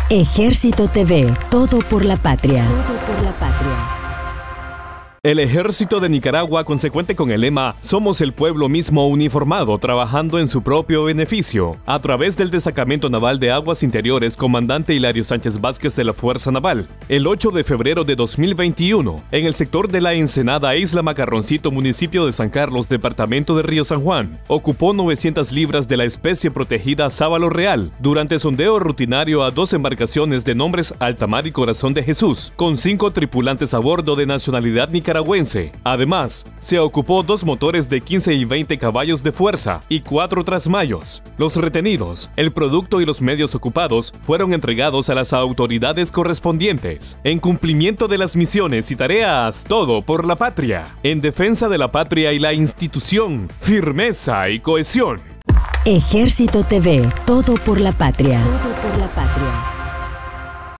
Ejército TV, todo por la patria. Todo por la patria. El Ejército de Nicaragua, consecuente con el lema "Somos el pueblo mismo uniformado, trabajando en su propio beneficio", a través del Destacamento Naval de Aguas Interiores, comandante Hilario Sánchez Vázquez de la Fuerza Naval, el 8 de febrero de 2021, en el sector de La Ensenada, Isla Macarroncito, municipio de San Carlos, departamento de Río San Juan, ocupó 900 libras de la especie protegida sábalo real, durante sondeo rutinario a 2 embarcaciones de nombres Altamar y Corazón de Jesús, con 5 tripulantes a bordo de nacionalidad nicaragüense. Además, se ocupó 2 motores de 15 y 20 caballos de fuerza y 4 trasmayos. Los retenidos, el producto y los medios ocupados fueron entregados a las autoridades correspondientes, en cumplimiento de las misiones y tareas, todo por la patria, en defensa de la patria y la institución, firmeza y cohesión. Ejército TV, todo por la patria. Todo por la patria.